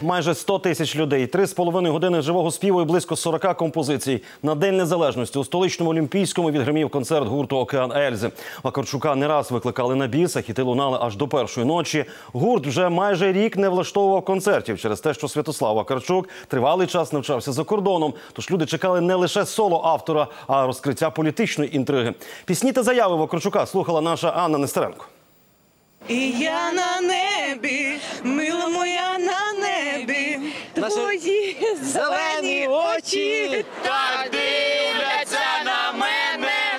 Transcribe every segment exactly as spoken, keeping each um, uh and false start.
Майже сто тисяч людей, три з половиною години живого співу і близько сорока композицій. На День Незалежності у столичному Олімпійському відгримів концерт гурту «Океан Ельзи». Вакарчука не раз викликали на біс, а хіти лунали аж до першої ночі. Гурт вже майже рік не влаштовував концертів через те, що Святослав Вакарчук тривалий час навчався за кордоном. Тож люди чекали не лише соло автора, а розкриття політичної інтриги. Пісні та заяви Вакарчука слухала наша Анна Нестеренко. І я на небі, мила моя на небі, твої зелені очі так дивляться на мене.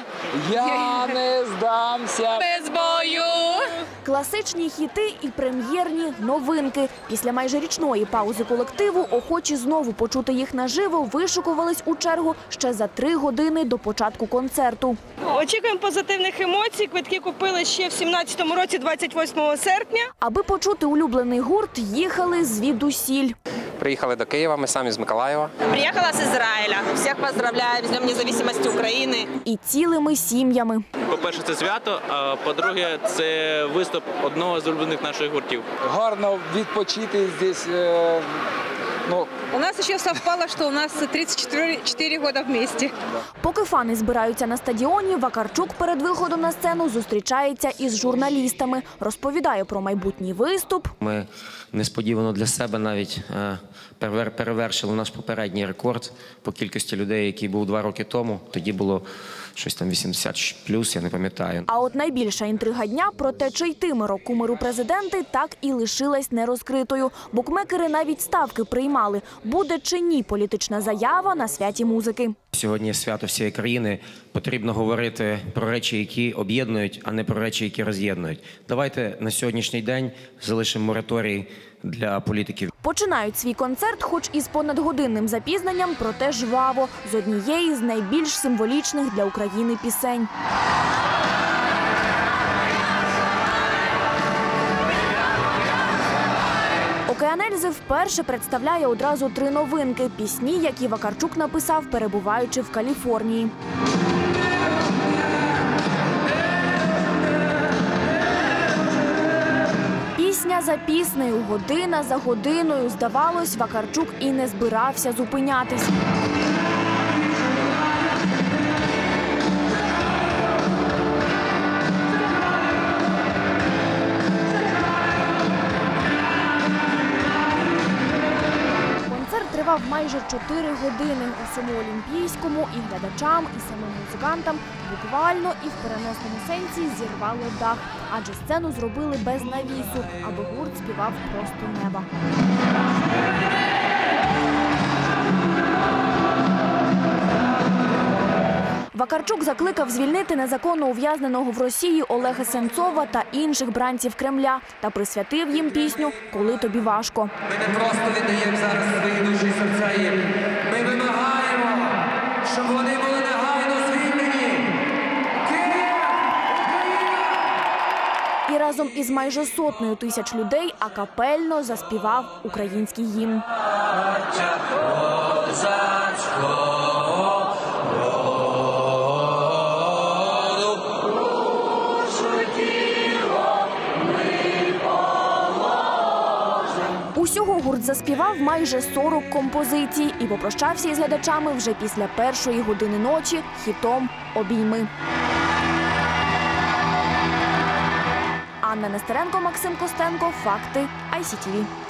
Я не здамся Без бою. Класичні хіти і прем'єрні новинки. Після майже річної паузи колективу охочі знову почути їх наживо вишикувались у чергу ще за три години до початку концерту. Очікуємо позитивних емоцій. Квитки купили ще в сімнадцятому році, двадцять восьмого серпня. Аби почути улюблений гурт, їхали звідусіль. Приїхали до Києва, ми самі з Миколаєва. Приїхала з Ізраїля. Всіх поздравляємо з Днем Незалежності України. І цілими сім'ями. По-перше, це свято, а по-друге, це виступ одного з улюблених наших гуртів. Гарно відпочити здесь. Е, ну. У нас ще совпало, що у нас тридцять чотири роки вместе. Поки фани збираються на стадіоні, Вакарчук перед виходом на сцену зустрічається із журналістами. Розповідає про майбутній виступ. Ми несподівано для себе навіть перевершили наш попередній рекорд по кількості людей, який був два роки тому. Тоді було щось там вісімдесят плюс, я не пам'ятаю. А от найбільша інтрига дня про те, чи йтиме кумиру президенти, так і лишилась нерозкритою. Букмекери навіть ставки приймали. Буде чи ні політична заява на святі музики. Сьогодні свято всієї країни. Потрібно говорити про речі, які об'єднують, а не про речі, які роз'єднують. Давайте на сьогоднішній день залишимо мораторій для політиків. Починають свій концерт, хоч і з понадгодинним запізненням, проте жваво, з однієї з найбільш символічних для України пісень. «Океан Ельзи» вперше представляє одразу три новинки – пісні, які Вакарчук написав, перебуваючи в Каліфорнії. Пісня за піснею, година за годиною. Здавалось, Вакарчук і не збирався зупинятись. Концерт тривав майже чотири години. У всьому Олімпійському і глядачам, і самим музикантам буквально і в переносному сенсі зірвало дах. Адже сцену зробили без навісу, аби гурт співав просто неба. Вакарчук закликав звільнити незаконно ув'язненого в Росії Олега Сенцова та інших бранців Кремля та присвятив їм пісню «Коли тобі важко». Ми не просто віддаємо зараз свої душі і серця їм. Ми вимагаємо, щоб вони були негайно звільнені. І разом із майже сотнею тисяч людей акапельно заспівав український гімн. Усього гурт заспівав майже сорок композицій і попрощався із глядачами вже після першої години ночі хітом «Обійми». Анна Нестеренко, Максим Костенко. Факти ай сі ті ві.